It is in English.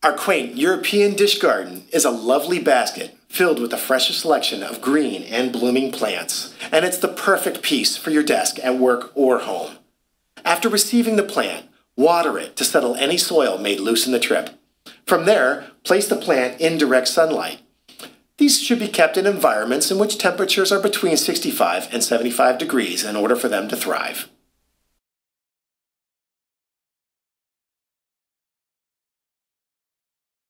Our quaint European dish garden is a lovely basket filled with the freshest selection of green and blooming plants, and it's the perfect piece for your desk at work or home. After receiving the plant, water it to settle any soil made loose in the trip. From there, place the plant in direct sunlight. These should be kept in environments in which temperatures are between 65 and 75 degrees in order for them to thrive.